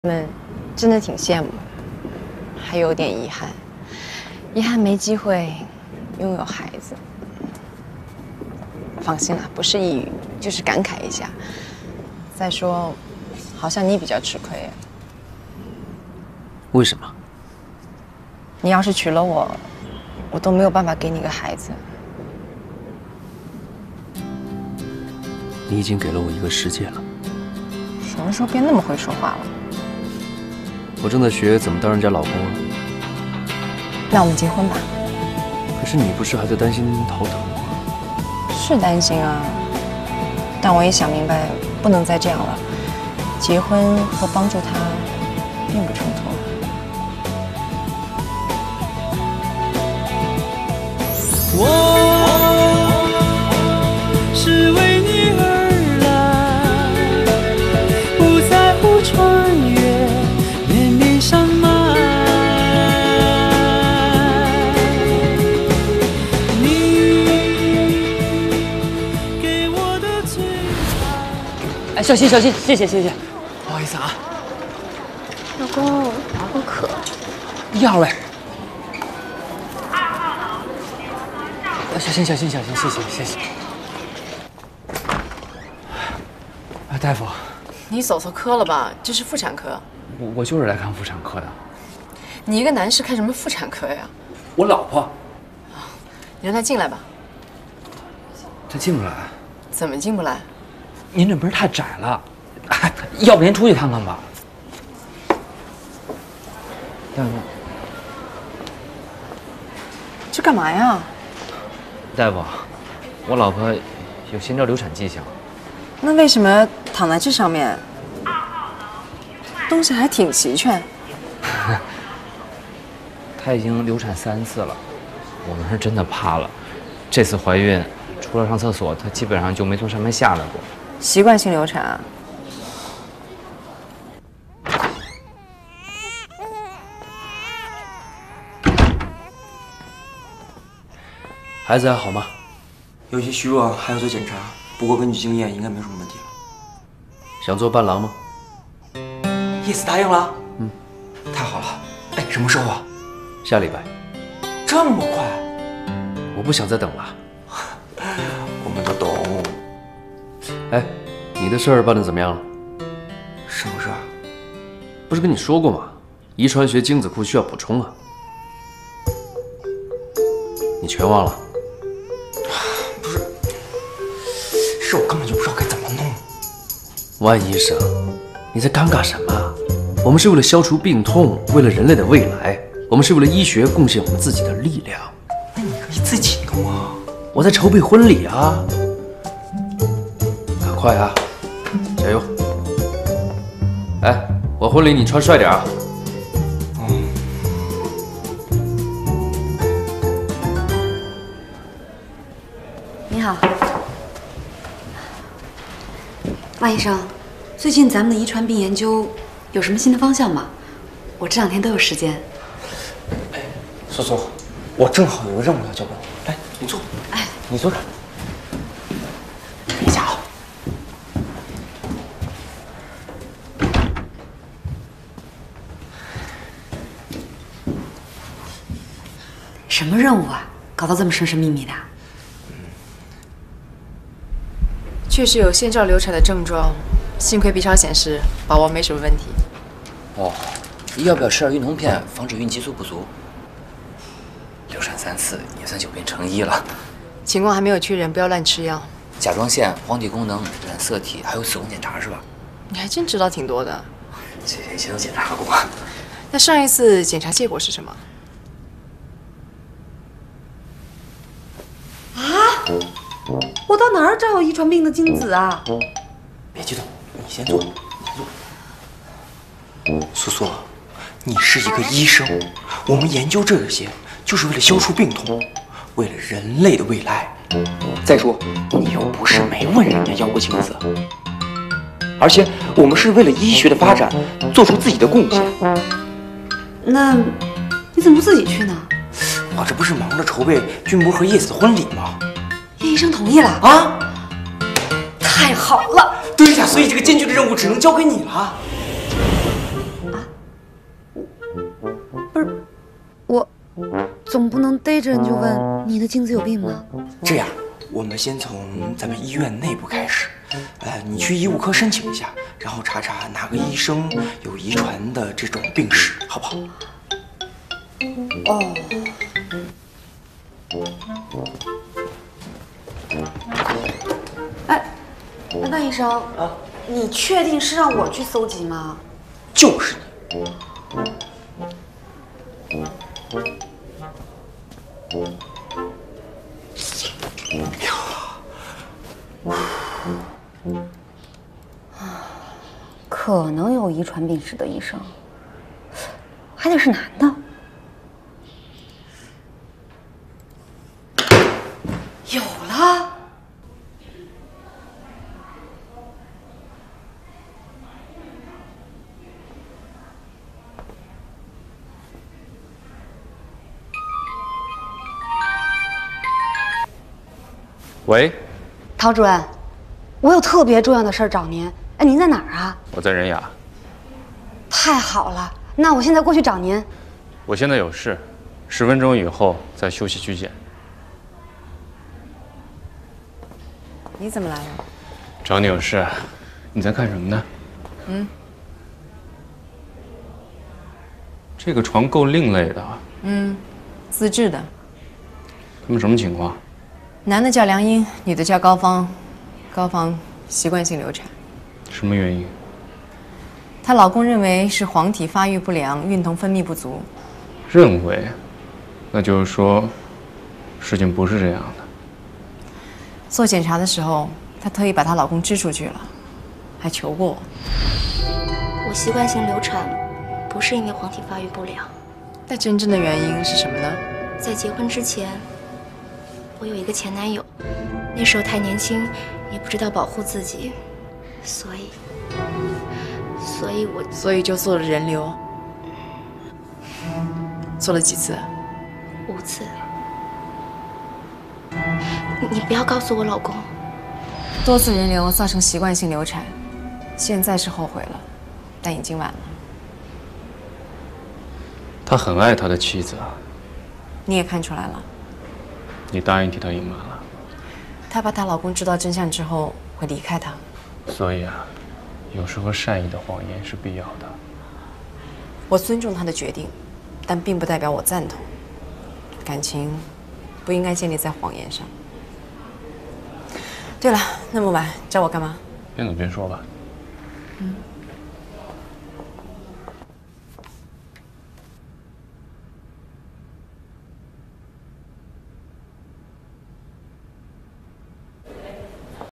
们真的挺羡慕，还有点遗憾，遗憾没机会拥有孩子。放心啦，不是抑郁，就是感慨一下。再说，好像你比较吃亏。 为什么？ 你要是娶了我，我都没有办法给你个孩子。 你已经给了我一个世界了。 什么时候变那么会说话了？ 我正在学怎么当人家老公啊。 那我们结婚吧。 可是你不是还在担心头疼吗？ 是担心啊，但我也想明白，不能再这样了。结婚和帮助他并不冲突。 我是为你而来，不在乎穿越绵绵山脉。你给我的最爱。 哎，小心小心，谢谢谢谢，不好意思啊。 老公，我渴。 1号位。小心小心小心，谢谢谢谢。哎，大夫， 你走错科了吧？这是妇产科。 我就是来看妇产科的。 你一个男士看什么妇产科呀？ 我老婆。 你让她进来吧。 她进不来。 怎么进不来？ 您这门太窄了，要不您出去看看吧。要不这干嘛呀？ 大夫，我老婆有先兆流产迹象。 那为什么躺在这上面？东西还挺齐全。 她已经流产3次了，我们是真的怕了。这次怀孕，除了上厕所，她基本上就没从上面下来过。 习惯性流产啊？ 孩子还好吗？ 有些虚弱，还要做检查。不过根据经验，应该没什么问题了。 想做伴郎吗？ 叶子答应了。太好了。哎，什么时候啊？ 下礼拜。 这么快？ 我不想再等了。 我们都懂。 哎，你的事儿办得怎么样了？ 什么事啊？ 不是跟你说过吗？遗传学精子库需要补充啊。你全忘了？ 是我根本就不知道该怎么弄。 万医生，你在尴尬什么？我们是为了消除病痛，为了人类的未来，我们是为了医学贡献我们自己的力量。 那你可以自己弄啊。 我在筹备婚礼啊，赶快啊，加油！哎，我婚礼你穿帅点啊。 你好，万医生，最近咱们的遗传病研究有什么新的方向吗？我这2天都有时间。 哎，苏苏，我正好有个任务要交给你。来，你坐。 哎， 你坐这儿。等一下啊。 什么任务啊？搞到这么神神秘秘的？ 确实有先兆流产的症状，幸亏 B 超显示宝宝没什么问题。 哦，要不要吃点孕酮片，防止孕激素不足？流产3次也算久病成医了。 情况还没有确认，不要乱吃药。 甲状腺、黄体功能、染色体，还有子宫检查是吧？ 你还真知道挺多的。 这些以前都检查过。 那上一次检查结果是什么？ 我到哪儿找有遗传病的精子啊？ 别激动，你先坐。苏苏，你是一个医生，我们研究这些就是为了消除病痛，为了人类的未来。再说，你又不是没问人家要过精子，而且我们是为了医学的发展做出自己的贡献。 那你怎么不自己去呢？ 我这不是忙着筹备俊博和叶子的婚礼吗？ 叶医生同意了啊！ 太好了！ 对呀，所以这个艰巨的任务只能交给你了。 不是，我总不能逮着你就问你的精子有病吗？ 这样，我们先从咱们医院内部开始。你去医务科申请一下，然后查查哪个医生有遗传的这种病史，好不好？ 哦。哎，万医生啊，你确定是让我去搜集吗？ 就是你。 可能有遗传病史的医生，还得是男的。有了。 喂， 陶主任，我有特别重要的事儿找您。哎，您在哪儿啊？ 我在仁雅。 太好了，那我现在过去找您。 我现在有事，10分钟以后在休息区见。 你怎么来了？ 找你有事。你在看什么呢？这个床够另类的。 自制的。 他们什么情况？ 男的叫梁英，女的叫高芳，高芳习惯性流产。 什么原因？ 她老公认为是黄体发育不良，孕酮分泌不足。 认为？那就是说，事情不是这样的。 做检查的时候，她特意把她老公支出去了，还求过我。 我习惯性流产，不是因为黄体发育不良。 那真正的原因是什么呢？ 在结婚之前，我有一个前男友，那时候太年轻，也不知道保护自己，所以就做了人流。做了几次 ？5次。你不要告诉我老公。 多次人流造成习惯性流产，现在是后悔了，但已经晚了。 他很爱他的妻子。 你也看出来了。 你答应替他隐瞒了。 她怕她老公知道真相之后会离开她。 所以啊，有时候善意的谎言是必要的。 我尊重她的决定，但并不代表我赞同。感情不应该建立在谎言上。对了，那么晚找我干嘛？ 边走边说吧。 嗯。